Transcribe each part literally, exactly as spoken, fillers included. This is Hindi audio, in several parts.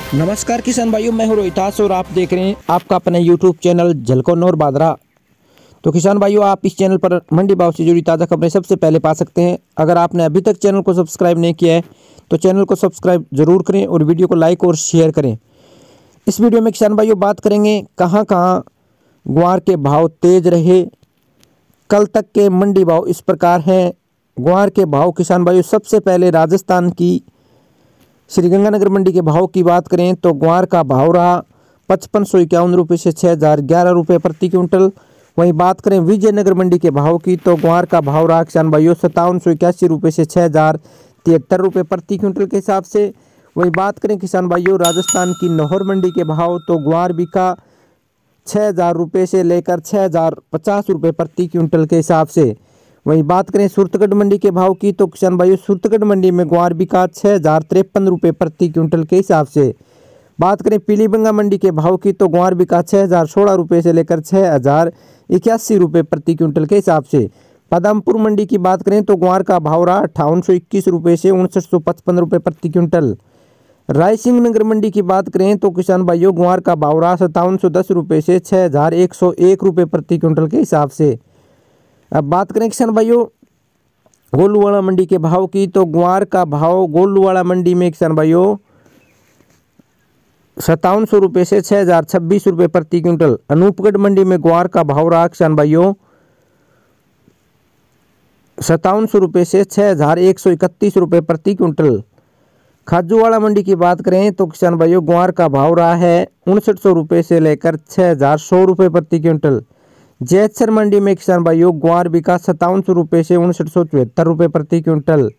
नमस्कार किसान भाइयों, मैं हूं रोहितास और आप देख रहे हैं आपका अपने यूट्यूब चैनल झलकोनौर बादरा। तो किसान भाइयों, आप इस चैनल पर मंडी भाव से जुड़ी ताज़ा खबरें सबसे पहले पा सकते हैं। अगर आपने अभी तक चैनल को सब्सक्राइब नहीं किया है तो चैनल को सब्सक्राइब जरूर करें और वीडियो को लाइक और शेयर करें। इस वीडियो में किसान भाइयों बात करेंगे कहाँ कहाँ ग्वार के भाव तेज रहे। कल तक के मंडी भाव इस प्रकार हैं। ग्वार के भाव किसान भाइयों, सबसे पहले राजस्थान की श्रीगंगानगर मंडी के भाव की बात करें तो ग्वार का भाव रहा पचपन सौ इक्यावन रुपये से छः हज़ार ग्यारह रुपये प्रति क्विंटल। वहीं बात करें विजयनगर मंडी के भाव की तो ग्वार का भाव रहा किसान भाइयों सत्तावन सौ इक्यासी रुपये से छः हज़ार तिहत्तर रुपये प्रति क्विंटल के हिसाब से। वहीं बात करें किसान भाइयों राजस्थान की नौहर मंडी के भाव तो ग्वार बिका छः हज़ार रुपये से लेकर छः हज़ार पचास रुपये प्रति क्विंटल के हिसाब से। वहीं बात करें सूरतगढ़ मंडी के भाव की तो किसान भाइयों सूरतगढ़ मंडी में ग्वार बिका छः हज़ार तिरपन रुपये प्रति क्विंटल के हिसाब से। बात करें पीलीभंगा मंडी के भाव की तो ग्वार बिका छः हज़ार सोलह रुपये से लेकर छः हज़ार इक्यासी रुपये प्रति क्विंटल के हिसाब से। पदमपुर मंडी की बात करें तो ग्वार का भाव रहा अट्ठावन सौ इक्कीस रुपये से उनसठ सौ पचपन रुपये प्रति क्विंटल। रायसिंह नगर मंडी की बात करें तो किसान भाइयों ग्वार का भाव रहा सत्तावन सौ दस रुपये से छः हज़ार एक सौ एक रुपये प्रति क्विंटल के हिसाब से। अब बात करें किसान भाइयों गोलूवाड़ा मंडी के भाव की तो ग्वार का भाव गोलूवाड़ा मंडी में किसान भाइयों सत्तावन सौ रुपये से छः हज़ार छब्बीस रुपये प्रति क्विंटल। अनूपगढ़ मंडी में ग्वार का भाव रहा किसान भाइयों सत्तावन सौ रुपये से छः हज़ार एक सौ इकतीस रुपये प्रति क्विंटल। खाजूवाड़ा मंडी की बात करें तो किसान भाइयों ग्वार का भाव रहा है उनसठ सौ रुपये से लेकर छः हज़ार सौ रुपये प्रति क्विंटल। जैतसर मंडी में किसान भाइयों ग्वार बिका सत्तावन सौ रुपये से उनसठ सौ चौहत्तर रुपये प्रति क्विंटल।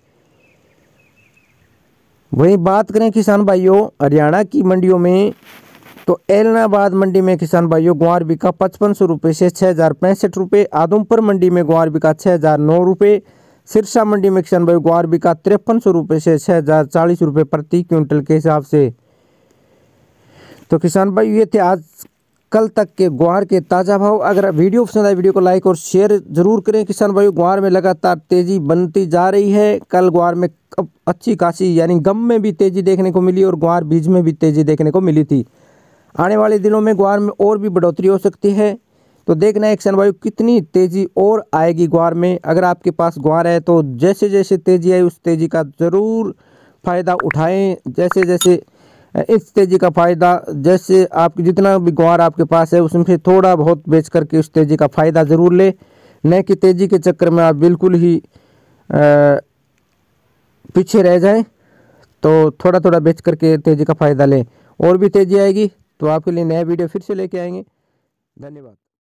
वहीं बात करें किसान भाइयों हरियाणा की मंडियों में तो एलनाबाद मंडी में किसान भाइयों ग्वार बिका पचपन सौ रुपये से छः हज़ार पैंसठ रुपये। आदमपुर मंडी में ग्वार बिका छः हज़ार नौ रुपये। सिरसा मंडी में किसान भाइयों ग्वार बिका तिरपन सौ रुपये से छः हज़ार चालीस रुपये प्रति क्विंटल के हिसाब से। तो किसान भाई ये थे आज कल तक के ग्वार के ताज़ा भाव। अगर वीडियो पसंद आए वीडियो को लाइक और शेयर जरूर करें। किसान भाइयों ग्वार में लगातार तेजी बनती जा रही है। कल ग्वार में अच्छी खासी यानी गम में भी तेजी देखने को मिली और ग्वार बीज में भी तेजी देखने को मिली थी। आने वाले दिनों में ग्वार में और भी बढ़ोतरी हो सकती है, तो देखना है किसान भाइयों कितनी तेजी और आएगी ग्वार में। अगर आपके पास ग्वार है तो जैसे जैसे तेजी आई उस तेजी का ज़रूर फ़ायदा उठाएँ। जैसे जैसे इस तेजी का फ़ायदा जैसे आप जितना भी ग्वार आपके पास है उसमें से थोड़ा बहुत बेच करके उस तेजी का फ़ायदा ज़रूर ले, न कि तेजी के चक्कर में आप बिल्कुल ही आ, पीछे रह जाएं। तो थोड़ा थोड़ा बेच करके तेजी का फ़ायदा लें, और भी तेजी आएगी तो आपके लिए नया वीडियो फिर से लेके आएंगे। धन्यवाद।